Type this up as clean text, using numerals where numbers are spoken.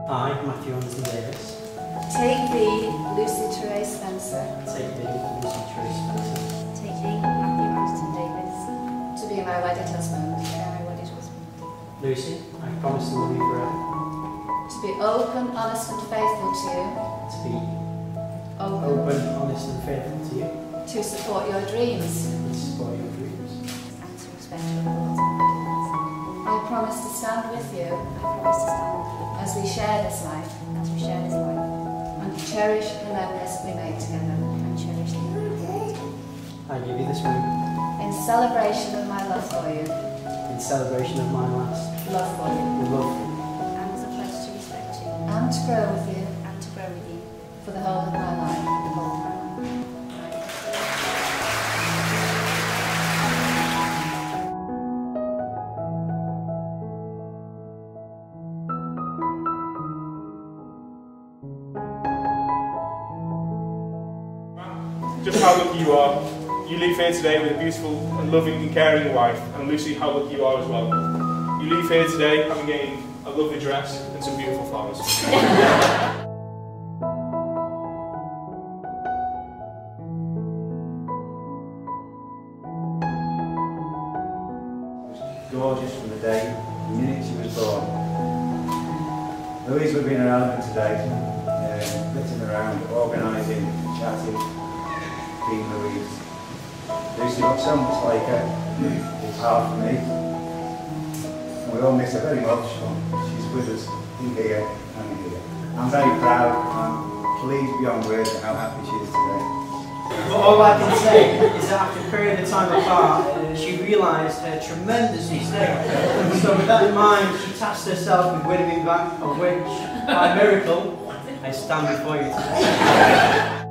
I, Matthew Anderson Davis. Take thee, Lucy Therese Spencer. Take thee, Lucy Therese Spencer. Take thee, Matthew Anderson Davis. To be my wedded husband. Lucy, I promise to love you forever. To be open, honest and faithful to you. To be open, honest and faithful to you. To support your dreams. And to support your dreams. And to respect your thoughts and ideas. I promise to stand with you. I promise to stand with you. As we share this life. As we share this life. And cherish the memories we make together. And cherish the memories. I give you this ring. In celebration of my love for you. In celebration of my last love for you. Love. And as a pledge to respect you. And to grow with you. And to grow with you. For the whole of my life. For the whole of my life. Just how lucky you are. You leave here today with a beautiful and loving and caring wife, and Lucy, how lucky you are as well. You leave here today having gained a lovely dress and some beautiful flowers. Gorgeous from the day, the minute she was born. Louise would have been her element today, flitting around, organising, chatting, being Louise. Lucy looks so much like her, it's hard for me. And we all miss her very much, she's with us in here and in here. I'm very proud, I'm pleased beyond words at how happy she is today. But all I can say is that after a period of time apart, she realised her tremendous mistake. So with that in mind, she tasked herself with winning me back, of which, by miracle, I stand before you today.